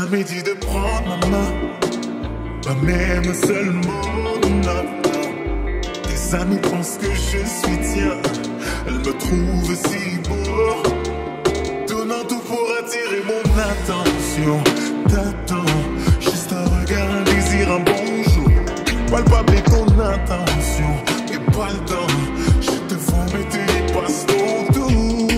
jamais dit de prendre ma main, pas même un seul mot, non. Tes amis pensent que je suis tien, elles me trouvent si beau, donnant tout pour attirer mon attention. T'attends, juste un regard, un désir, un bonjour, palpable ton intention, et pas le temps, je te vois mais tu y passes ton tour.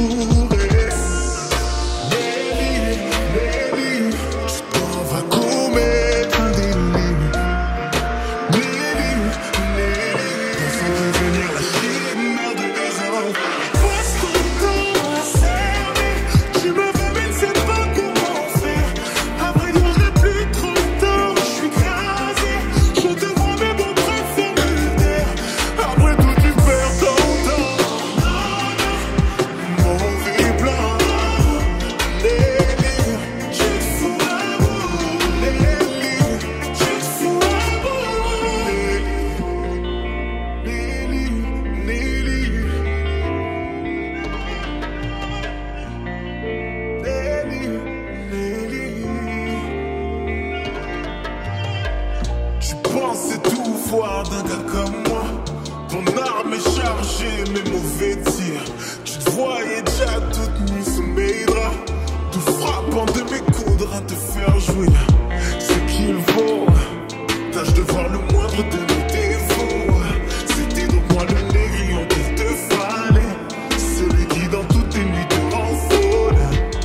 C'est tout voir d'un gars comme moi. Ton arme est chargée, mes mauvais tirs. Tu te voyais déjà toute nue sous mes draps, tout frappant de mes coudres à te faire jouir. Ce qu'il vaut, tâche de voir le moindre de mes défauts. C'était donc moi le négrillon qu'il te fallait, celui qui dans toutes tes nuits te rend folle.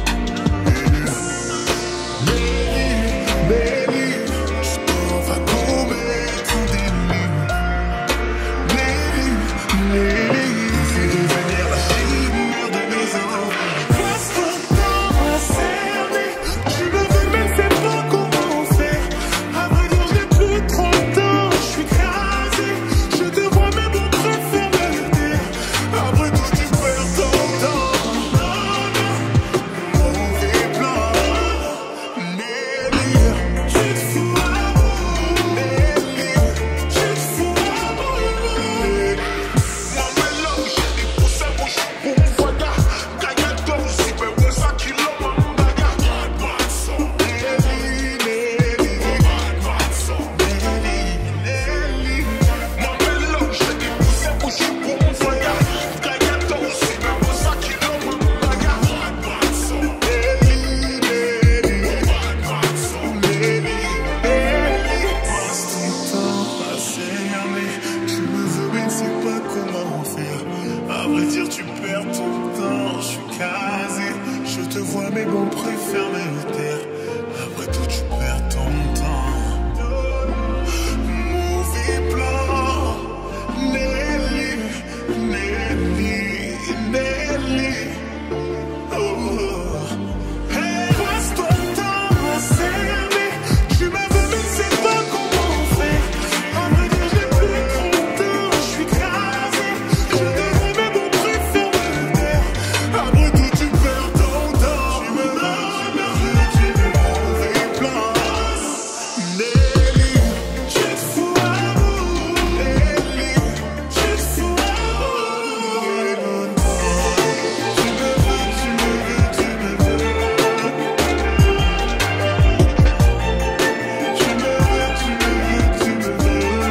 Baby, je t'en va commettre un délit. Fais devenir la chimère de mes os. Passe ton temps à cerner, tu me veux même sais pas comment faire. À vrai dire j'ai plus trop de temps, je suis crasé, je te vois mais mon préfère me taire. Après tout tu perds ton temps, mauvais plan. Nelly, tu te fous à bout. Nelly, tu te fous à bout. À vrai dire, tu perds ton temps, je suis casé, je te vois mais bon, préfère me taire. Après tout, tu perds ton temps. Mauvais plan. Nelly, Nelly, Nelly. Oh, oh. Hey, passe ton temps à s'aimer, tu me veux mais c'est pas comment faire. À vrai dire, j'ai plus trop de temps, je suis crasé, je te vois mais bon, préfère me taire. Après tout, tu perds ton temps. Tu me donnes, tu me mauvais plan. Nelly, tu te fous à bout. Nelly, tu te fous à bout. Tu me veux, tu me veux, tu me veux. Tu me veux, tu me veux, tu me veux.